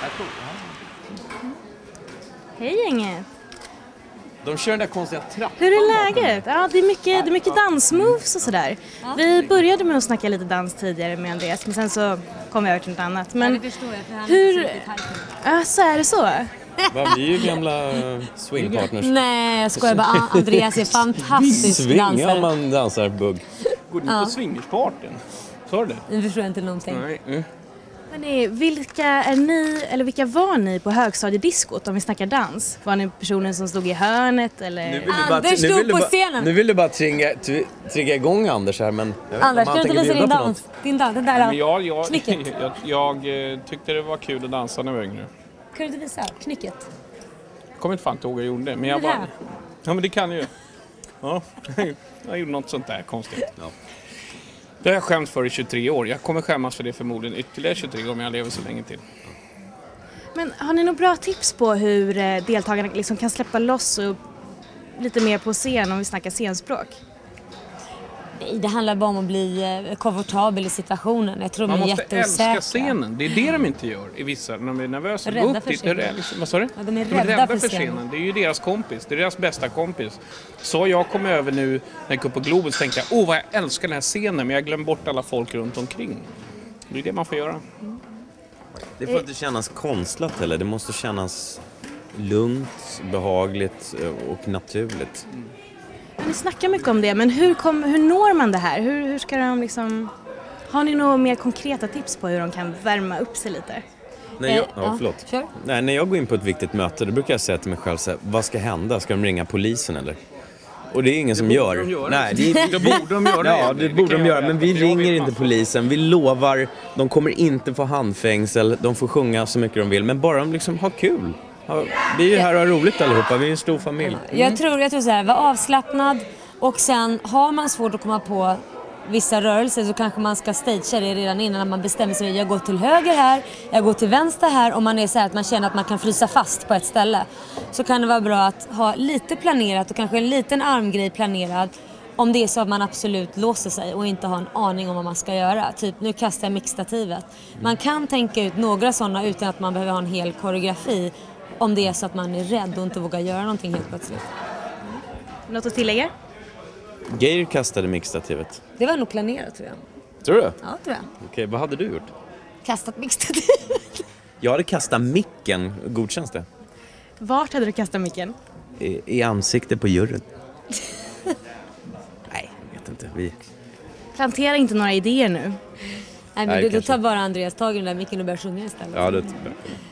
Hej gänget! De kör den där konstiga trappan. Hur är läget? Ja, det är mycket dansmoves och sådär. Vi började med att snacka lite dans tidigare med Andreas, men sen så kom vi över till något annat. Men det förstår jag, för han hur... Ja, så är det så? Vi är ju gamla swingpartners. Nej, jag skojar bara. Andreas är fantastisk dansare. Svingar man dansar bugg. Går ni på swingersparten? Så är det? Nu förstår jag inte någonting. Nej. Hörrni, vilka var ni på högstadiediskot om vi snackar dans? Var ni personen som stod i hörnet eller? Anders stod på scenen. Nu vill du bara trigga igång Anders här, men Anders, kan du inte visa din dans? Din dans, den där knycket. Jag tyckte det var kul att dansa när jag var yngre. Kan du inte visa knycket? Jag kommer inte fan ihåg vad jag gjorde, men jag bara... Ja, men det kan ju. Ja, jag gjorde något sånt där konstigt. Ja. Det har jag skämt för i 23 år. Jag kommer skämmas för det förmodligen ytterligare 23 år om jag lever så länge till. Men har ni några bra tips på hur deltagarna liksom kan släppa loss och lite mer på scen om vi snackar scenspråk? Nej, det handlar bara om att bli komfortabel i situationen. Jag tror man de är måste jätteosäkra. älska scenen. Det är det de inte gör i vissa. När de är nervösa. Rädda för scenen. Vad sa du? Ja, de är rädda för scenen. Det är ju deras kompis. Det är deras bästa kompis. Så jag kom över nu när jag gick upp på Globus och tänkte jag, vad jag älskar den här scenen. Men jag glömmer bort alla folk runt omkring. Det är det man får göra. det får inte kännas konstlat heller. Det måste kännas lugnt, behagligt och naturligt. Ni snackar mycket om det, men hur når man det här? Hur ska de liksom... Har ni några mer konkreta tips på hur de kan värma upp sig lite? När jag går in på ett viktigt möte, då brukar jag säga till mig själv så här, vad ska hända? Ska de ringa polisen eller? Och det är ingen som gör. Det borde de göra. Ja, det borde de göra, men vi ringer inte polisen. Vi lovar, de kommer inte få handfängsel, de får sjunga så mycket de vill, men bara de liksom har kul. Vi är ju här och har roligt allihopa, vi är en stor familj. Jag tror så här, var avslappnad, och sen har man svårt att komma på vissa rörelser så kanske man ska stagea det redan innan man bestämmer sig. Jag går till höger här, jag går till vänster här, och man är så här att man känner att man kan frysa fast på ett ställe. Så kan det vara bra att ha lite planerat och kanske en liten armgrej planerad om det är så att man absolut låser sig och inte har en aning om vad man ska göra. Typ, nu kastar jag mixstativet. Man kan tänka ut några sådana utan att man behöver ha en hel koreografi om det är så att man är rädd och inte vågar göra någonting helt plötsligt. Något att tillägga? Geir kastade mixstativet. Det var nog planerat, tror jag. Tror du? Ja, tror jag. Okej, vad hade du gjort? Kastat mixstativet. Jag hade kastat micken. Godkänns det? Vart hade du kastat micken? I ansiktet på juryn. Nej, jag vet inte. Plantera inte några idéer nu. Nej, men då tar bara Andreas tag i den där micken och börjar sjunga istället. Ja, det är